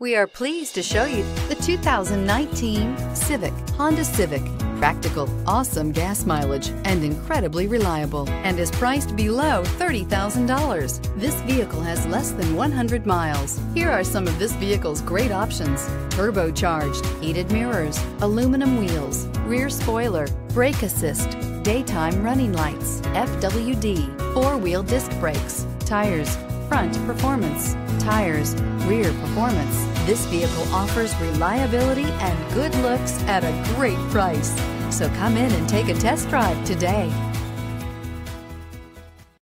We are pleased to show you the 2019 Civic, Honda Civic. Practical, awesome gas mileage, and incredibly reliable, and is priced below $30,000. This vehicle has less than 100 miles. Here are some of this vehicle's great options: turbocharged, heated mirrors, aluminum wheels, rear spoiler, brake assist, daytime running lights, FWD, four-wheel disc brakes, tires, front performance, tires, rear performance. This vehicle offers reliability and good looks at a great price. So come in and take a test drive today.